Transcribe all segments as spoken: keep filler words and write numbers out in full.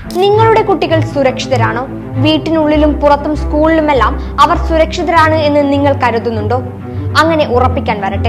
നിങ്ങളുടെ കുട്ടികൾ സുരക്ഷിതരാണോ? വീട്ടിനുള്ളിലും പുറത്തും സ്കൂളിലുമെല്ലാം അവർ സുരക്ഷിതരാണ് എന്ന് നിങ്ങൾ കരുതുന്നുണ്ടോ? അങ്ങനെ ഉറപ്പിക്കാൻ വരട്ടെ.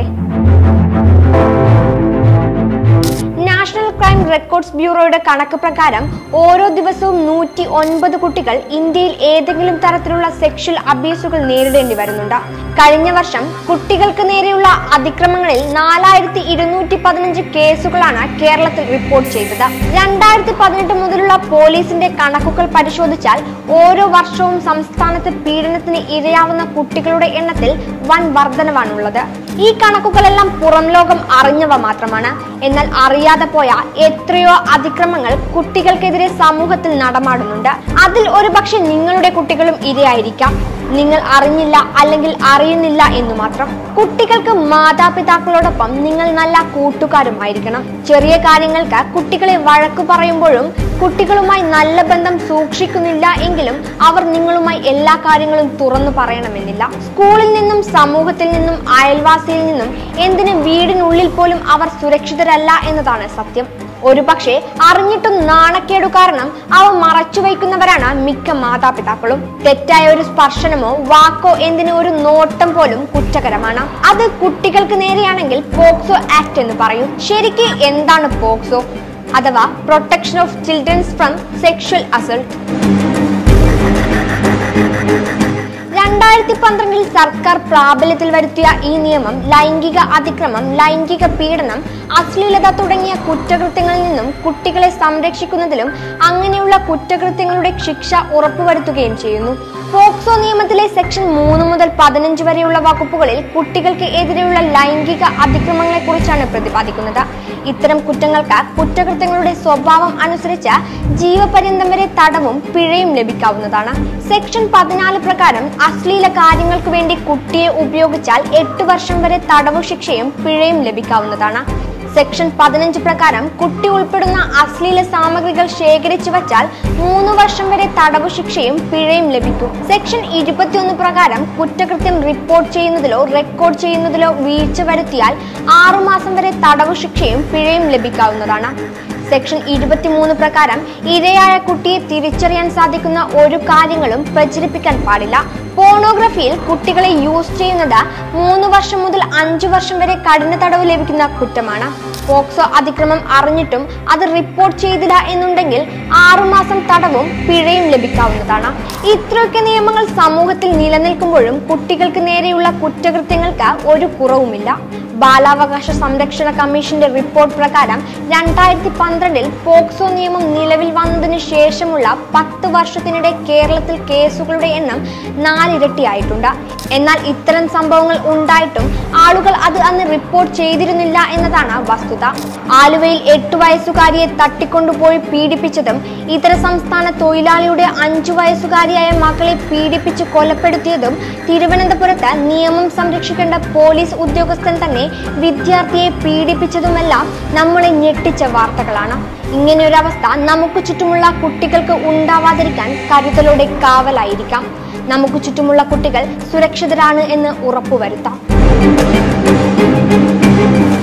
നാഷണൽ ക്രൈം റെക്കോർഡ്സ് ബ്യൂറോയുടെ കണക്ക് പ്രകാരം ഓരോ ദിവസവും നൂറ്റി ഒൻപത് കുട്ടികൾ ഇന്ത്യയിൽ ഏതെങ്കിലും തരത്തിലുള്ള സെക്ഷൽ അബ്യൂസുകൾ നേരിടേണ്ടി വരുന്നുണ്ട്. കഴിഞ്ഞ വർഷം കുട്ടികൾക്ക് നേരെയുള്ള അതിക്രമങ്ങളിൽ നാലായിരത്തി ഇരുന്നൂറ്റി പതിനഞ്ച് കേസുകളാണ് കേരളത്തിൽ റിപ്പോർട്ട് ചെയ്തത്. രണ്ടായിരത്തി പതിനെട്ട് മുതലുള്ള പോലീസിന്റെ കണക്കുകൾ പരിശോധിച്ചാൽ ഓരോ വർഷവും സംസ്ഥാനത്ത് പീഡനത്തിന് ഇരയാവുന്ന കുട്ടികളുടെ എണ്ണത്തിൽ വൻ വർധനവാണുള്ളത്. ഈ കണക്കുകളെല്ലാം പുറം ലോകം അറിഞ്ഞവ മാത്രമാണ്. എന്നാൽ അറിയാതെ പോയ എത്രയോ അതിക്രമങ്ങൾ കുട്ടികൾക്കെതിരെ സമൂഹത്തിൽ നടമാടുന്നുണ്ട്. അതിൽ ഒരു പക്ഷെ നിങ്ങളുടെ കുട്ടികളും ഇരയായിരിക്കാം. നിങ്ങൾ അറിഞ്ഞില്ല അല്ലെങ്കിൽ അറിയുന്നില്ല എന്ന് മാത്രം. കുട്ടികൾക്ക് മാതാപിതാക്കളോടൊപ്പം നിങ്ങൾ നല്ല കൂട്ടുകാരുമായിരിക്കണം. ചെറിയ കാര്യങ്ങൾക്ക് കുട്ടികളെ വഴക്കു പറയുമ്പോഴും കുട്ടികളുമായി നല്ല ബന്ധം സൂക്ഷിക്കുന്നില്ല എങ്കിലും അവർ നിങ്ങളുമായി എല്ലാ കാര്യങ്ങളും തുറന്നു പറയണമെന്നില്ല. സ്കൂളിൽ നിന്നും സമൂഹത്തിൽ നിന്നും അയൽവാസിയിൽ നിന്നും എന്തിന് വീടിനുള്ളിൽ പോലും അവർ സുരക്ഷിതരല്ല എന്നതാണ് സത്യം. ഒരു പക്ഷേ അറിഞ്ഞിട്ടും നാണക്കേടു കാരണം അവ മറച്ചു വയ്ക്കുന്നവരാണ് മിക്ക മാതാപിതാക്കളും. തെറ്റായ ഒരു സ്പർശനമോ വാക്കോ എന്തിന് ഒരു നോട്ടം പോലും കുറ്റകരമാണ്. അത് കുട്ടികൾക്ക് നേരെയാണെങ്കിൽ പോക്സോ ആക്ട് എന്ന് പറയും. ശരിക്ക് എന്താണ് പോക്സോ അഥവാ protection of childrens from sexual assault? രണ്ടായിരത്തി പന്ത്രണ്ടിൽ സർക്കാർ പ്രാബല്യത്തിൽ വരുത്തിയ ഈ നിയമം ലൈംഗിക അതിക്രമം, ലൈംഗിക പീഡനം, അശ്ലീലത തുടങ്ങിയ കുറ്റകൃത്യങ്ങളിൽ നിന്നും കുട്ടികളെ സംരക്ഷിക്കുന്നതിലും അങ്ങനെയുള്ള കുറ്റകൃത്യങ്ങളുടെ ശിക്ഷ ഉറപ്പുവരുത്തുകയും ചെയ്യുന്നു. പോക്സോ നിയമത്തിലെ സെക്ഷൻ മൂന്ന് മുതൽ പതിനഞ്ച് വരെയുള്ള വകുപ്പുകളിൽ കുട്ടികൾക്ക് എതിരെയുള്ള ലൈംഗിക അതിക്രമങ്ങളെ കുറിച്ചാണ് പ്രതിപാദിക്കുന്നത്. ഇത്തരം കുറ്റങ്ങൾക്ക് കുറ്റകൃത്യങ്ങളുടെ സ്വഭാവം അനുസരിച്ച് ജീവപര്യന്തം വരെ തടവും പിഴയും ലഭിക്കാവുന്നതാണ്. സെക്ഷൻ പതിനാല് പ്രകാരം അശ്ലീല കാര്യങ്ങൾക്ക് വേണ്ടി കുട്ടിയെ ഉപയോഗിച്ചാൽ എട്ട് വർഷം വരെ തടവു ശിക്ഷയും പിഴയും ലഭിക്കാവുന്നതാണ്. സെക്ഷൻ പതിനഞ്ച് പ്രകാരം കുട്ടി ഉൾപ്പെടുന്ന അശ്ലീല സാമഗ്രികൾ ശേഖരിച്ചു വച്ചാൽ മൂന്ന് വർഷം വരെ തടവു ശിക്ഷയും പിഴയും ലഭിക്കും. സെക്ഷൻ ഇരുപത്തിയൊന്ന് പ്രകാരം കുറ്റകൃത്യം റിപ്പോർട്ട് ചെയ്യുന്നതിലോ റെക്കോർഡ് ചെയ്യുന്നതിലോ വീഴ്ച വരുത്തിയാൽ ആറുമാസം വരെ തടവു ശിക്ഷയും പിഴയും ലഭിക്കാവുന്നതാണ്. സെക്ഷൻ ഇരുപത്തിമൂന്ന് പ്രകാരം ഇരയായ കുട്ടിയെ തിരിച്ചറിയാൻ സാധിക്കുന്ന ഒരു കാര്യങ്ങളും പ്രചരിപ്പിക്കാൻ പാടില്ല. പോണോഗ്രഫിയിൽ കുട്ടികളെ യൂസ് ചെയ്യുന്നത് മൂന്ന് വർഷം മുതൽ അഞ്ചു വർഷം വരെ കഠിന തടവ് ലഭിക്കുന്ന കുറ്റമാണ്. പോക്സോ അതിക്രമം അറിഞ്ഞിട്ടും അത് റിപ്പോർട്ട് ചെയ്തില്ല എന്നുണ്ടെങ്കിൽ ആറുമാസം തടവും പിഴയും ലഭിക്കാവുന്നതാണ്. ഇത്രയൊക്കെ നിയമങ്ങൾ സമൂഹത്തിൽ നിലനിൽക്കുമ്പോഴും കുട്ടികൾക്ക് നേരെയുള്ള കുറ്റകൃത്യങ്ങൾക്ക് ഒരു കുറവുമില്ല. ബാലാവകാശ സംരക്ഷണ കമ്മീഷന്റെ റിപ്പോർട്ട് പ്രകാരം രണ്ടായിരത്തി പന്ത്രണ്ടിൽ പോക്സോ നിയമം നിലവിൽ വന്നതിന് ശേഷമുള്ള പത്ത് വർഷത്തിനിടെ കേരളത്തിൽ കേസുകളുടെ എണ്ണം നാലിരട്ടിയായിട്ടുണ്ട്. എന്നാൽ ഇത്തരം സംഭവങ്ങൾ ഉണ്ടായിട്ടും ആളുകൾ അത് അന്ന് റിപ്പോർട്ട് ചെയ്തിരുന്നില്ല എന്നതാണ് വസ്തുത. ആലുവയിൽ എട്ടു വയസ്സുകാരിയെ തട്ടിക്കൊണ്ടുപോയി പീഡിപ്പിച്ചതും ഇതര സംസ്ഥാന തൊഴിലാളിയുടെ അഞ്ചു വയസ്സുകാരിയായ മകളെ പീഡിപ്പിച്ച് കൊലപ്പെടുത്തിയതും തിരുവനന്തപുരത്ത് നിയമം സംരക്ഷിക്കേണ്ട പോലീസ് ഉദ്യോഗസ്ഥൻ തന്നെ വിദ്യാർത്ഥിയെ പീഡിപ്പിച്ചതുമെല്ലാം നമ്മളെ ഞെട്ടിച്ച വാർത്തകളാണ്. ഇങ്ങനെയൊരവസ്ഥ നമുക്ക് ചുറ്റുമുള്ള കുട്ടികൾക്ക് ഉണ്ടാവാതിരിക്കാൻ കരുതലോടെ കാവലായിരിക്കാം. നമുക്ക് ചുറ്റുമുള്ള കുട്ടികൾ സുരക്ഷിതരാണ് എന്ന് ഉറപ്പുവരുത്താം.